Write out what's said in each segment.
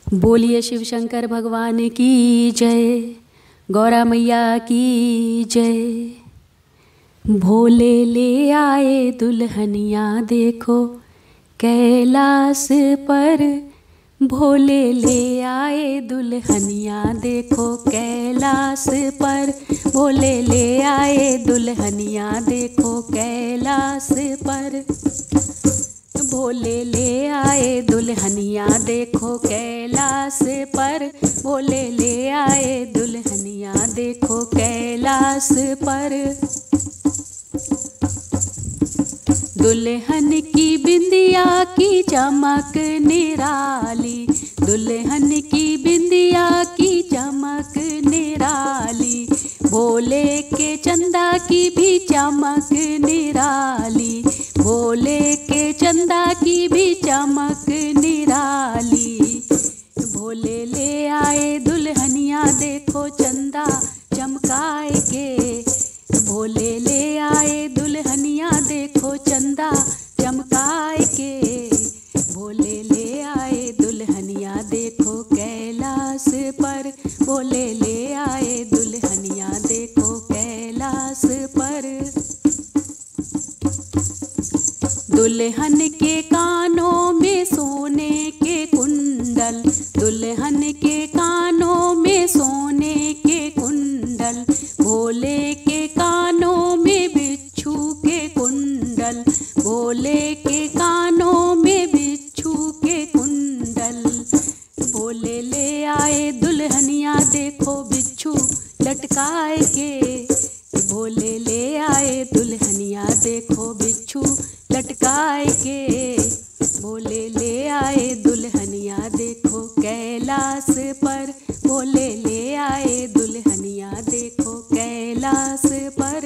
बोलिए शिव शंकर भगवान की जय, गौरा मैया की जय। भोले ले आए दुल्हनिया देखो कैलाश पर, भोले ले आए दुल्हनिया देखो कैलाश पर, भोले ले आए दुल्हनिया देखो कैलाश पर, भोले ले आए दुल्हनिया देखो कैलाश पर, भोले ले आए दुल्हनिया देखो कैलाश पर। दुल्हन की बिंदिया की चमक निराली, दुल्हन की बिंदिया की चमक निराली, भोले के चंदा की भी चमक निराली, भोले के चंदा की भी चमक निराली। भोले ले आए दुल्हनिया देखो चंदा चमकाए के, भोले ले आए दुल्हनिया देखो चंदा चमकाए के, भोले ले आए दुल्हनिया देखो कैलाश पर, भोले ले आए दुल्हनिया देखो कैलाश पर। दुल्हन के कानों में सोने के कुंडल, दुल्हन के कानों में सोने के कुंडल, भोले के कानों में बिच्छू के कुंडल, भोले के कानों में बिच्छू के कुंडल। भोले ले आए दुल्हनिया देखो बिच्छू लटकाए के, भोले ले आए दुल्हनिया देखो बिच्छू लटकाए के, भोले ले आए दुल्हनिया देखो कैलाश पर, भोले ले आए दुल्हनिया देखो कैलाश पर।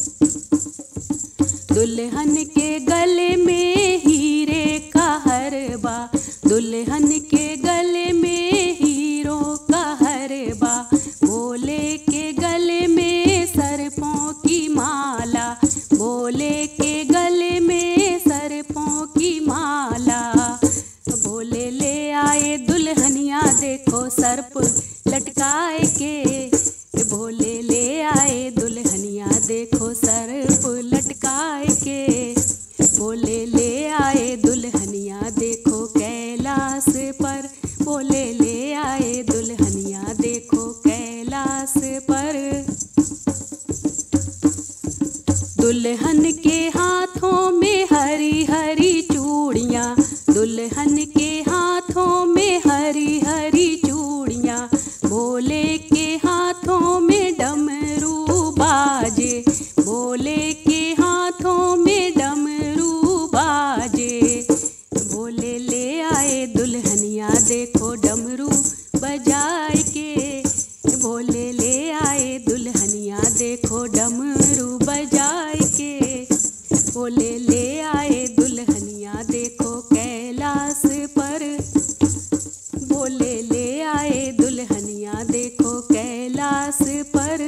दुल्हन के गले में हीरे का हरबा, दुल्हन के गले में हीरों का हरबा, भोले के गले में सर्पों की माला, भोले के गले में सर्पों की माला। भोले ले आए दुल्हनिया देखो सर्प लटकाए के, भोले ले आए दुल्हनिया देखो सर्प लटकाए के, भोले ले आए दुल्हनिया देखो कैलाश पर, भोले ले आए दुल्हनिया देखो कैलाश पर। दुल्हन के हाथों में हरी हरी चूड़ियाँ, दुल्हन के हाथों में हरी हरी चूड़ियाँ, भोले के हाथों में डमरू बाजे, भोले के हाथों में डमरू बाजे। भोले ले आए दुल्हनिया देखो डमरू बजाए के, भोले ले आए दुल्हनिया देखो डमरू बजाए के, भोले ले आए दुल्हनिया देखो कैलाश पर, भोले ले आए दुल्हनिया देखो कैलाश पर।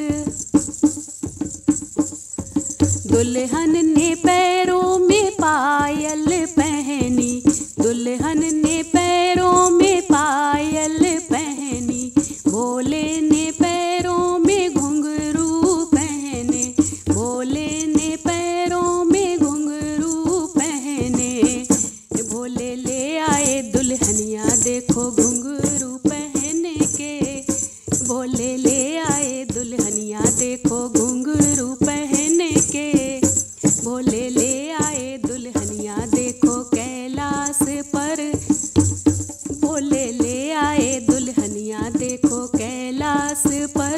दुल्हन ने पैरों में पायल पहनी, दुल्हन ने पैरों में पायल पहनी, भोले ने पैरों में घुंघरू पहने, भोले ने पैरों में घुंघरू पहने। भोले ले आए दुल्हनिया देखो घुंघरू पहने के, भोले ले आए दुल्हनिया देखो घुंघरू पहने के, भोले ले आए दुल्हनिया देखो कैलाश पर, भोले ले आए दुल्हनिया देखो कैलाश पर।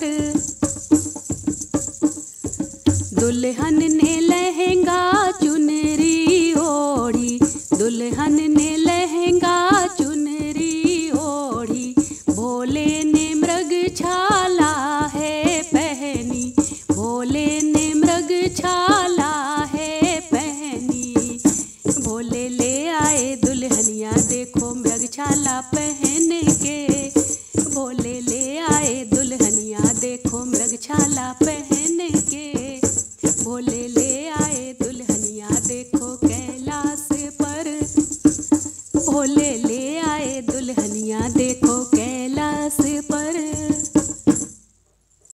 दुल्हन ने लहंगा चुनरी ओढ़ी, दुल्हन ने लहंगा चुनरी ओढ़ी, भोले ने मृग छाला है पहनी, भोले ने मृग छाला है पहनी। भोले ले आए दुल्हनिया देखो मृग छाला पहन के, भोले ले आए दुल्हनिया देखो मृग छाला पहन के, भोले ले आए दुल्हनिया देखो कैलाश पर, भोले ले आए दुल्हनिया देखो